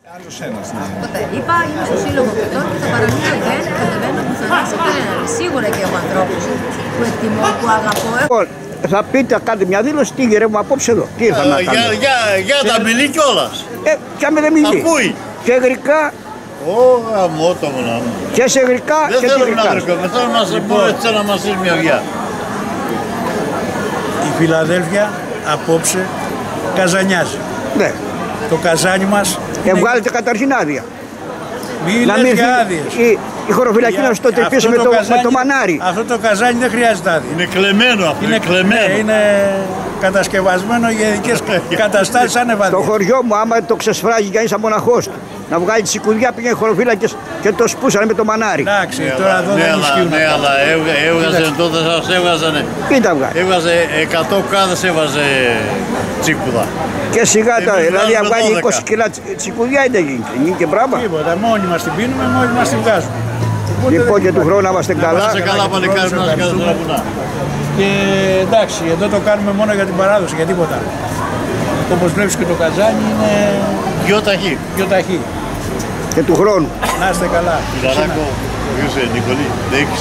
Άλλος ένας, ναι. Είπα, είμαι στο σύλλογο αυτών και θα παραμείνω, δεν κατεβαίνω πουθενά σε κανέναν. Σίγουρα και έχω ανθρώπους που εκτιμώ, που αγαπώ. Θα πείτε, κάντε μια δήλωση, τι γυρεύουμε απόψε εδώ. Τι ήρθα να κάνω. Για τα μιλεί κιόλας. Κι άμα δεν μιλεί. Ακούει. Και γρικά. Αμότο μου να μου. Και σε γρικά δεν και θέλουμε να γρικά. γρικούμε, θέλω να σε πω έτσι να μας δεις μια γεια. Η Φιλαδέλφια απόψε καζανιάζει. Ναι. Το καζάνι μας... Βγάλετε καταρχήν άδεια. Μην να λες μην για άδειες. Η χωροφυλακή να στο τρυπήσει με το μανάρι. Αυτό το καζάνι δεν χρειάζεται άδεια. Είναι κλεμμένο αυτό, είναι κλεμμένο. Ναι, είναι κατασκευασμένο για ειδικές καταστάσεις ανεβαδίες. Το χωριό μου, άμα το ξεσφράγει κανείς σαν μοναχός του, να βγάλει τη σικουδιά, πήγαινε χωροφύλακες και το σπούσανε με το μανάρι. Εντάξει, τώρα εδώ δεν ισχύουν. Ναι, αλλά έβγαζε τότε, σας έβγαζανε. Τι τα βγάζει. Έβγαζε 100 κάδες, έβαζε τσίπουδα. Και σιγά τα, δηλαδή αν βγάλει 20 κιλά τσικουδιά δεν γίνει και πράγμα. Τίποτα, μόνοι μας την πίνουμε, μόνοι μας την βγάζουμε. Λοιπόν και του χρόνου να είμαστε καλά. Να είστε καλά παλικάρι, να είστε καλά στα βουνά. Και εντάξει, εδώ το κάνουμε μόνο για την παράδοση, για τίποτα. Όπως βλέπεις και το καζάνι είναι... Πιο ταχύ. Πιο ταχύ. Και του χρόνου. Να είστε καλά. Φιλαράκο, Ιωσέ, Νικολή, δεν έχεις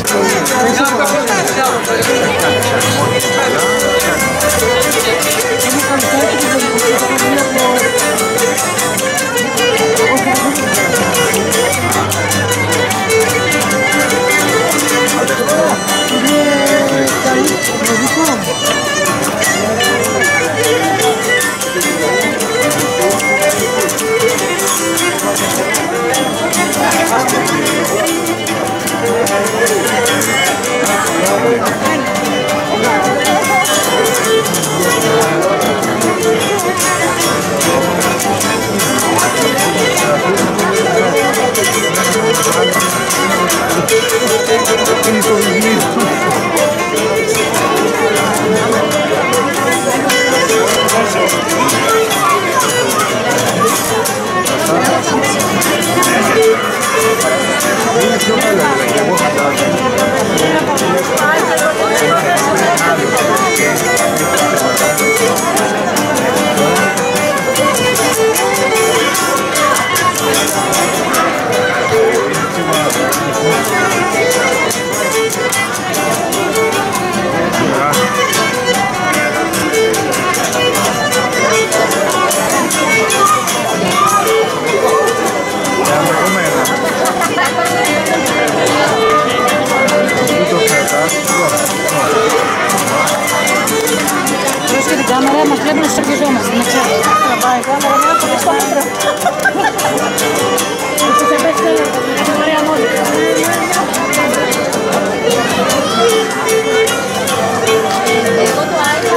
κάμερα μας βλέπουν στους αρχιζόμαστε, να ξέρεις. Τραβάει η κάμερα με ένα στο μέτρο. Έτσι θα πέσει την ωραία μόλι. Εγώ το άλλο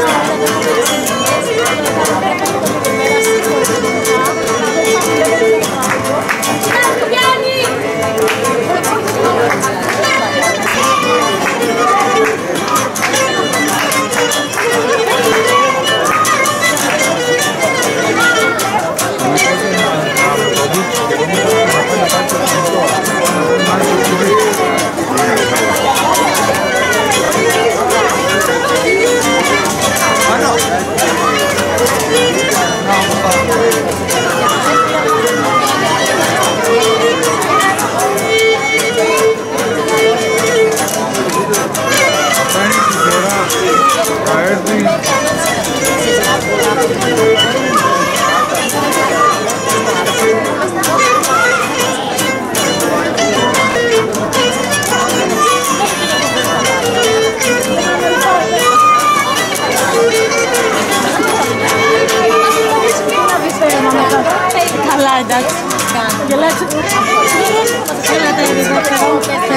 καλά, εντάξει. Γελάξτε. Έλα τα ελικόπτερα.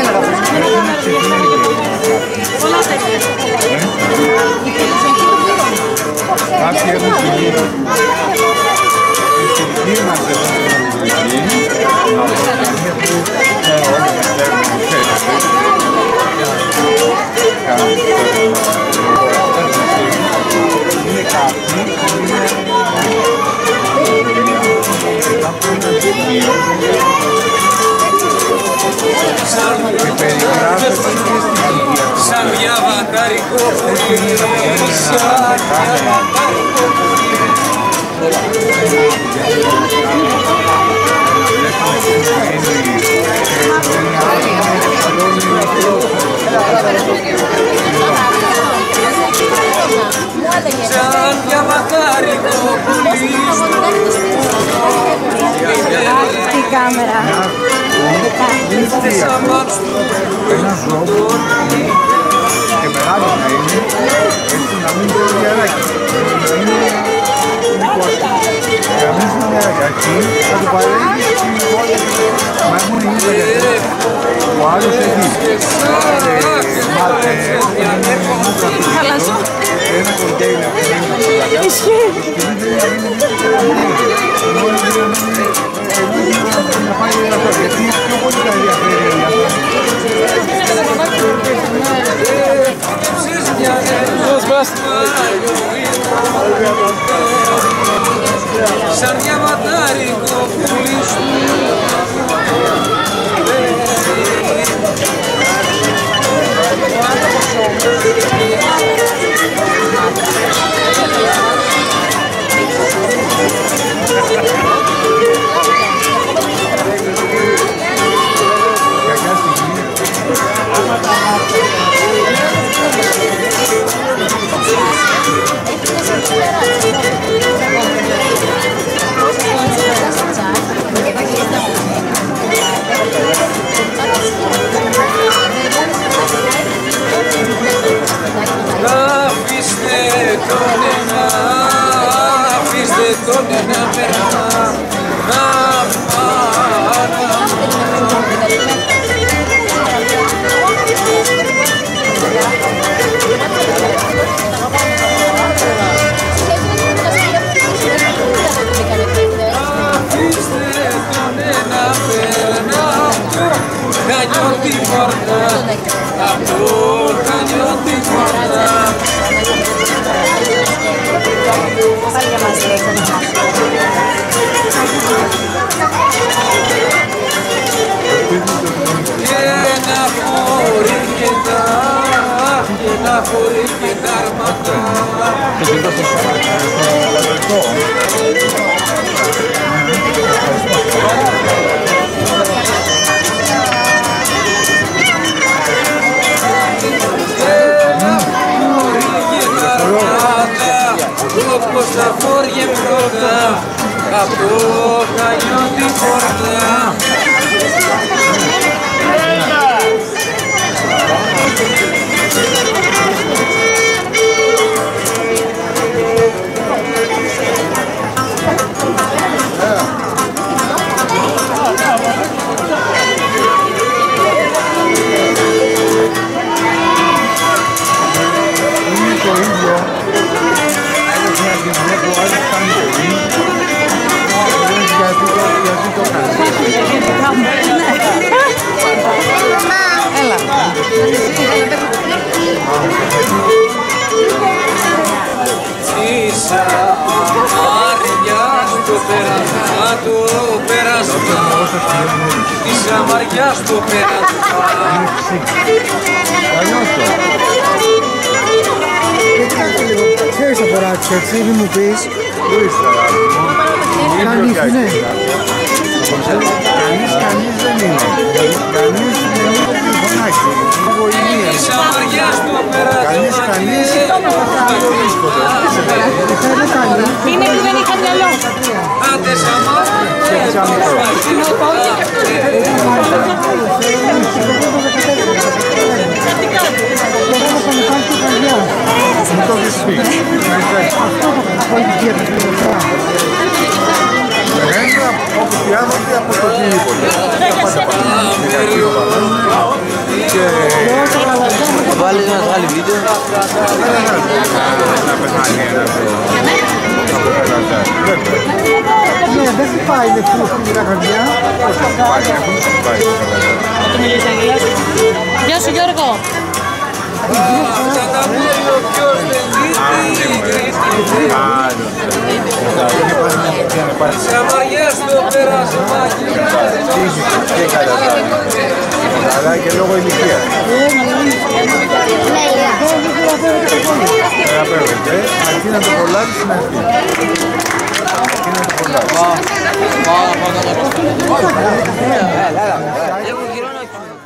Πολλά τέτοια. Κάποιοι έχουν κυλίδι. Η κυλίδι μας δεν είναι είναι κάποιοι και περιγράφεται σαν μια βατάρικο πουλί, σαν μια βατάρικο πουλί. κάμερα. Ένα ζώο και μεγάλο να είναι, έτσι να μην είναι διαράκι. Να είναι μικρό. Για να μην είναι διαράκι, θα το παρέχεις μα έχουν ίδια γιατί ο άλλος έχει ένα κοντέινερ που είναι ισχύει και δεν θέλει να πάει για αυτό γιατί πιο πολύ τα ενδιαφέρει σαν διαβατάρικο πουλί σου. Αφήστε τον ένα περνά Χανιώ την πόρτα, αυτό χανιώ την πόρτα. Ένα χωρί και τα αρματά. Όπως τα φόρια πρώτα απ' το χανιώ την πόρτα. Ίσα μαριά στο πέρασμα, το πέρασμα ίσα μαριά στο πέρασμα. Ξέρεις το φοράτσι έτσι, μην μου πεις. Κανείς είναι. Κανείς δεν είναι. Κανείς δεν είναι τηλεφωνάκι. Ίσα μαριά στο πέρασμα. Κανείς. Είναι που δεν είχα μυαλό. Άντε σαμά. Μην το δεις πει. Εμένα όπως οι άνθρωποι από το οτιδήποτε. Βάλεις ένα άλλο βίντεο. Να πεθάνει ένας από τα λατά. Ναι, δεν χτυπάει λεφτού στην καρδιά. Πώς θα χτυπάει, έχουν χτυπάει. Γεια σου Γιώργο. Σαμαριά στο πέρασμα. Και καταστάνει. Αλλά και λόγω ηλικίας. Αρκεί να το προλάβεις στην αρχή. Αρκεί να το προλάβεις. Έχω γυρώνω.